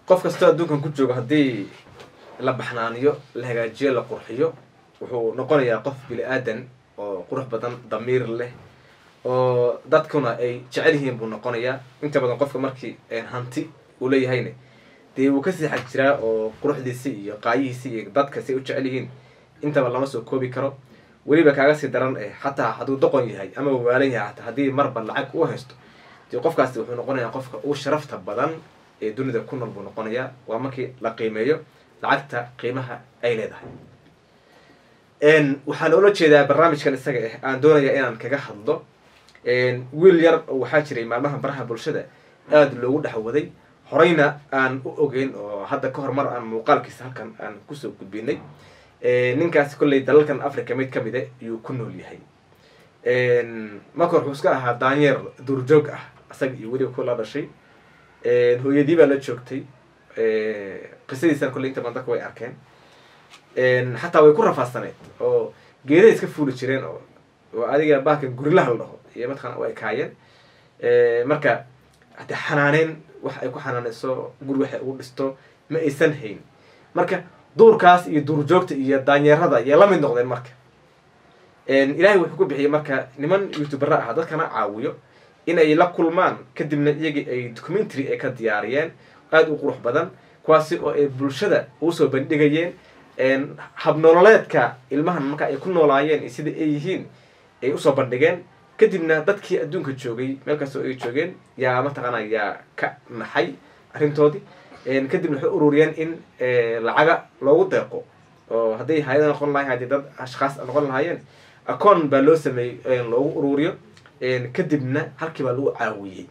qof kasta adduunkan ku joogo haddii la baxnaaniyo la hagaajiyo la qurxiyo wuxuu noqonayaa qof bini aadan oo qurux badan damiir leh oo dadkuna ay jecel yihiin buu noqonayaa inta badan qofka markii hanti uu leeyahayna dee wuu kasii xag jiraa oo quruxdiisi iyo qaayihiisi iyo dadka si u jecel yihiin intaba lama soo koobi karo weliba kaaga sii daran xataa hadduu doqon yahay ama waalan yahay xataa haddii marba lacag u haysto dee qofkaasi wuxuu noqonayaa qofka uu sharafta badan ee dunida ku nool buu noqonayaa waa markii la qiimeeyo lacagta qiimaha ay leedahay waxaan oola jeedaa barnaamijkan isaga aan doonaya inaan kaga hadlo wiil yar oo waxaa jiray maalmaha baraha bulshada aada loogu dhexwaday horeyna aan u ogeyn oo hadda ka hormar aan muuqaalkiisa halkan aan kusoo gudbinay ninkaasi kolley dalalkan africa mid kamid a yuu ku nool yahay marka hor wuxuu iska ahaa daanyeer duurjoog ah isaga iyo weliba ku la dhashay hooyadii baa la joogtay qisadiisana kolley inta badan dadka way arkeen xataa way ku rafaadsaneed oo geedahay iska fuuli jireen oo adiga baakan gurilaha la dhaho iyo mataqana way kaayeen marka hade xanaaneyn wax ay ku xanaaneyso guri waxay ugu dhisto ma aysan hayn marka duurkaas iyo duurjoogta iyo daanyeerada ayay la mid noqdeen marka ilaahay wuxuu ku bixiyey marka niman youtubera ah dadkana caawiyo in ay la kulmaan kadibna iyagii ay documentary ay ka diyaariyeen aada u qurux badan kuwaasi oo ay bulshada usoo bandhigayeen habnololeedka ilmahan marka ay ku noolaayeen iyo sida ay yihiin ay usoo bandhigeen kadibna dadkii adduunka joogay meel kastoo ay joogeen yaa mataqaana yaa ka naxay arrintoodii kadibna waxay ururiyeen in lacaga loogu deeqo oo hadday hay-ada noqon lahayen haddii dad ashkaas noqon lahaayeen acoon baa loo sameeyey loogu ururiyo kadibna halkii baa lagu caawiyey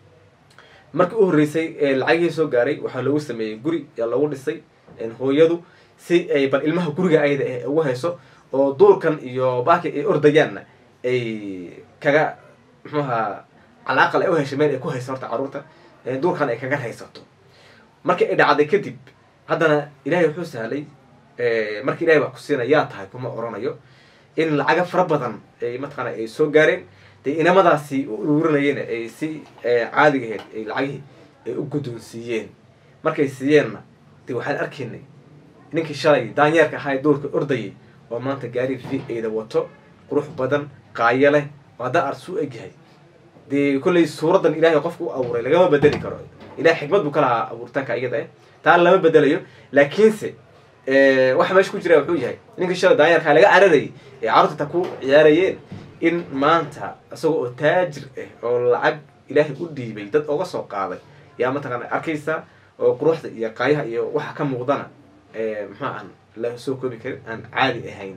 markii u horreysay lacagihii soo gaaray waxaa loogu sameeyey guri yaa loogu dhisay hooyadu si ay bal ilmaha guriga ayada ugu hayso oo duurkan iyo baaki ay ordayaanna ay kaga muxuaha calaaqal ay u heshay meel ay ku hayso horta carruurta duurkan ay kaga haysato markii ay dhacday kadib haddana ilaahay wuxuu sahlay markii ilahay wax ku siina yaa tahay kuma oranayo in lacaga fara badan ay mataqaana ay soo gaareen dee inamadaasi u ururinayeenna ay si caadigaheed ay lacagihii ay u guddoonsiiyeen markay siiyeenna dee waxaan arkaynay ninkii shalay daanyeerka ahaa ee duurka ordayay oo maanta gaari v-ada wato qurux badan qaayo leh oo haddaa arsuu egyahay dee kolley suuraddan ilaahay qofka u abuuray lagama bedeli karo ilahay xikmad buu ka lahaa abuuritaanka iyada taa lama bedelayo laakiinse waxa meesha ku jira wuxuu yahay ninkii shalay daanyeerkaa laga cararayay ee carruurta ta ku ciyaarayeen in maanta isaga oo taajir ah oo lacag ilaahay u dhiibay dad oga soo qaaday yaa mataqaana arkaysa oo quruxda iyo qaayaha iyo waxa ka muuqdana maxaa aan la soo koobi karin aan caadi ahayn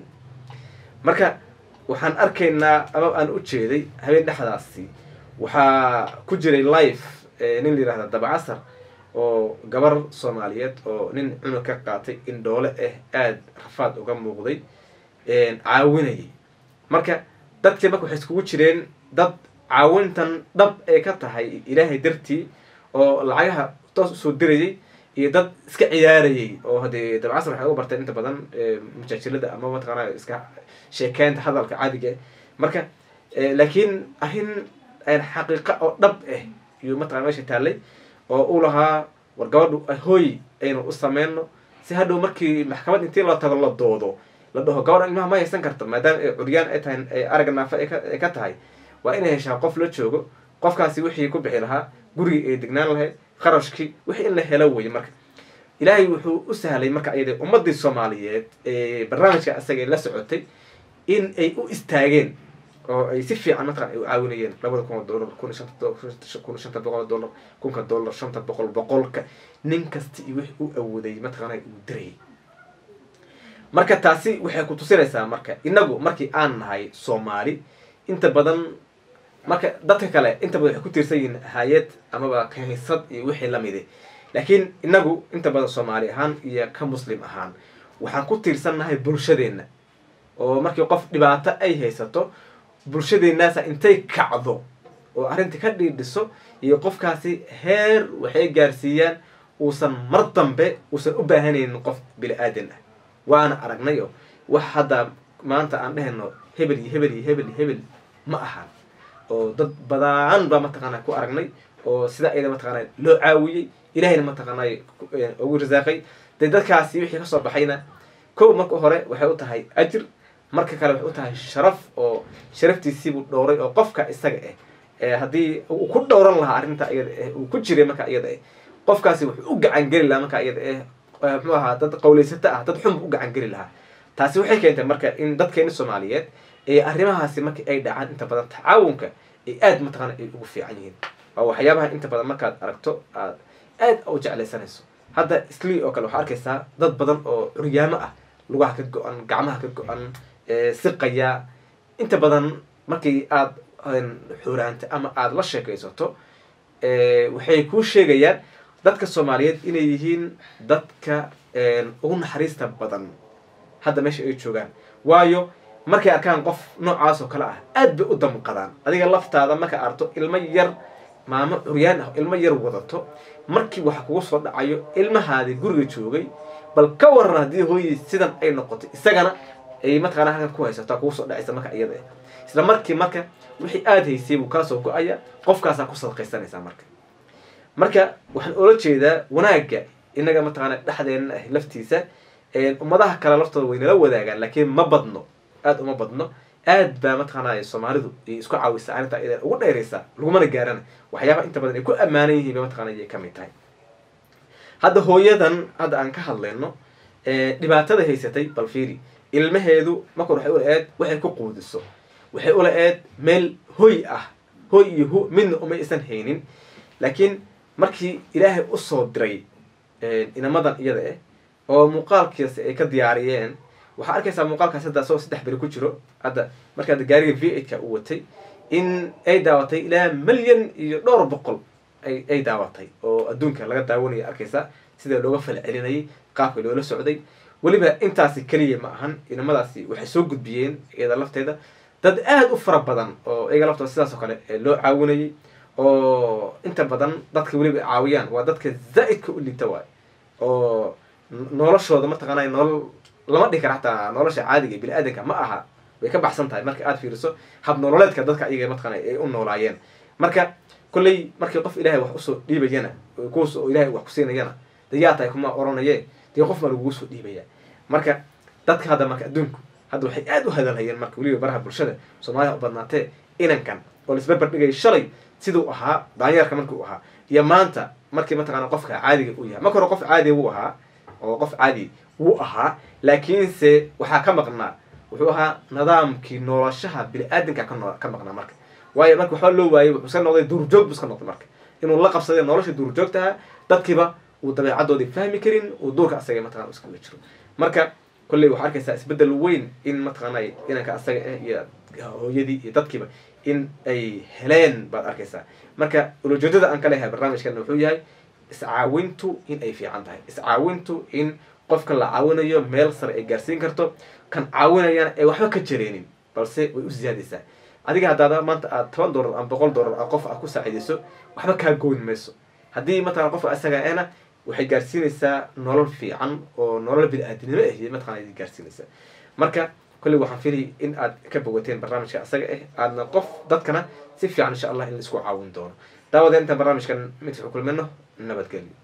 marka waxaan arkaynaa ama aan u jeeday habeen dhexdaasi waxaa ku jiray life nin la yihahda dabacasar oo gabar soomaaliyeed oo nin cunug ka qaatay in dhoole aada rafaad uga muuqday caawinayay marka dadkii marka waxay iskugu jireen dad caawintan dhab ay ka tahay ilaahay dartii oo lacagaha toos usoo dirayay iyo dad iska ciyaarayay oo haddee dabcasar waxay uga barteen inta badan majaajilada ama mataqaana iska sheekeynta hadalka caadiga marka laakiin arrin xaqiiqa oo dhab iyo mataqana meesha taallay oo u lahaa war gabadhu hooy aynu u sameyno si hadhow markii maxkamad intii la tago la doodo la dhaho gabadha ilmaha ma haysan karta maadaama ay curyaan ay tahay ay aragga naafa ay ka tahay waa inay heshaa qof la joogo qofkaasi wixii ku bixi lahaa gurigii ay degnaan lahayd qarashkii wixii in la helo weye marka ilaahay wuxuu u sahlay marka ayada ummadii soomaaliyeed ee barnaamijka isaga la socotay in ay u istaageen oo ay si fiican mataqan ay u caawinayeen $2,000 $1,500 $1,000 $500 boqolka nin kasta iyo wixii u awooday mataqaana uu dirayay marka taasi waxay ku tusinaysaa marka inagu markii aan nahay Soomaali inta badan marka dadka kale inta badan waxay ku tiirsan yihiin hay'ad amaba kaniisad iyo wixii la mid ah laakiin inagu inta badan Soomaali ahaan iyo ka muslim ahaan waxaan ku tiirsannahay bulshadeena oo markii qof dhibaato ay haysato bulshadeenaasa intay kacdo oo arrinta ka dhiidhiso iyo qofkaasi heer waxay gaarsiiyaan uusan mar dambe uusan u baahanaynin qof bini aadan ah waana aragnayo wax hadda maanta aan dhehno hebel ma ahan oo dad badan baa mataqaana ku aragnay oo sida ayada mataqaanaa loo caawiyey ilaahayna mataqaanaa ugu rasaaqay dee dadkaasi wixii kasoo baxayna kow marka hore waxay u tahay ajir marka kale waxay u tahay sharaf oo sharaftiisiibuu dhowray oo qofka isaga haddii uu ku dhowran lahaa arrinta iyada uu ku jiray marka iyada qofkaasi wuxuu u gacan geli lahaa marka iyada muxuu ahaa dad qawlaysata ah dad xun u gacan geli lahaa taasi waxay keentay marka in dadkeena Soomaaliyeed arrimahaasi markii ay dhacaan inta badan tacaawunka ay aad mataqaanaa ay ugu fiican yihiin oo waxyaabaha inta badan markaad aragto aad u jeclaysanayso hadda islii oo kale waxaa arkaysaa dad badan oo curyaamo ah lugaha ka go-an gacmaha ka go-an siqaya inta badan markii aad xuraanta ama aada la sheekaysato waxay kuu sheegayaan dadka Soomaaliyeed inay yihiin dadka ugu naxariista badan hadda meesha ay joogaan waayo markay arkaan qof noocaas oo kale ah aad bay u damqadaan adiga laftaada marka arto ilmo yar maamo curyaan ah ilmo yar wadato markii waxa kugu soo dhacayo ilmahaadi guriga joogay bal ka waran haddii hooyadii sidan ay noqoto isagana ay mataqaanaa halkan ku haysataa kugu soo dhacaysa marka iyada isla markii marka wixii aad haysay buu kaasoo go-aya qofkaasaa ku sadaqaysanaysaa marka waxaan oola jeedaa wanaagga inaga mataqaanaa dhexdeena ah laftiisa ummadaha kale laftooda way nala wadaagaan laakiin ma badno aad uma badno aad baa mataqaanaa Soomaalidu ay isku caawisa arrinta iyada ugu dheeraysa lagumana gaarana waxyaabaha inta badan ay ku ammaanan yihiin mataqaanaa ay ka mid tahay hadda hooyadan hadda aan ka hadlayno dhibaatada haysatay bal fiiri ilmaheedu marka waxay u leeyahay waxay ku quudiso waxay u leeyahay meel hoy ah hoy iyo midna uma isan haynin laakiin markii ilaahay u soo diray inamadan iyada oo muuqaalkiisa ay ka diyaariyeen waxaa arkaysaa muuqaalkaas hadda soo 3 bari ku jiro hadda marka gaariga V8 uu watay in ay daawatay ilaa milyan iyo dhowr boqol ay daawatay oo adduunka laga daawanayo arkaysaa sida looga falcelinayay qaabka loola socday waliba intaasi kaliya ma ahan inamadaasi waxay soo gudbiyeen iyada lafteeda dad aad u fara badan oo iyaga laftooda sidaas oo kale loo caawinayay oo inta badan dadka waliba caawiyaan waa dadka zaa'idka u liita waay oo noloshooda mataqaanaa nolol lama dhihi kara xataa nolosha caadiga bini'aadanka ma aha way ka baxsan tahay marka aad fiiriso hab nololeedka dadka iyaga mataqaanaa ay u noolaayeen marka kulley markii qof ilaahay wax usoo dhiibayana kuus oo ilaahay wax ku siinayana dee yaa tahay kuma oranaye dee qof ma lagugu soo dhiibaya marka dadka hadda marka adduunku hadda waxay aad u hadalhayeen marka weliba baraha bulshada Soomaaliya u badnaatee inankan oo lisbarbar dhigay shalay siduu ahaa daanyeerka markii uu ahaa iyo maanta markii mataqaanaa qofka caadiga uu yahay marka hore qof caadi uu ahaa oo qof caadi wuu ahaa laakiinse waxaa ka maqnaa wuxuu ahaa nidaamkii noloshaha bini'aadanka ka maqnaa marka waayo marka waxaa loo waayay wuxuu iska noqday duurjoog buu iska noqday marka inuu la qabsaday nolosha duurjoogtaha dadkiiba uu dabeecadoodii fahmi karin uu duurka asaga mataqaanaa iskaga jiro marka kulley waxaa arkaysaa isbeddel weyn in mataqaanaa inanka asaga iyo hooyadii iyo dadkiiba in ay heleen baad arkaysaa marka ujeedada aan ka leeyahay barnaamijkan wuxuu yahay iscaawintu in ay fiican tahay iscaawintu in qofka la caawinayo meel sare ay gaarsiin karto kan caawinayana ay waxba ka jareenin balse way u siyaadaysaa adiga haddaada maanta aad $10 ama $100 qof aad ku saacidayso waxba kaa goyn mayso haddii mataqaanaa qofka asaga ahna waxay gaarsiinaysaa nolol fiican oo nolol bini'aadanimo ah mataqaanaa ay gaarsiinaysaa marka kulli waxaan filayay in aad ka bogateen barnaamijka asaga aadna qof dadkana si fiican insha Allah in la isku caawin doono daawadeen inta barnaamijkan mid ku kulmino nabadgelyo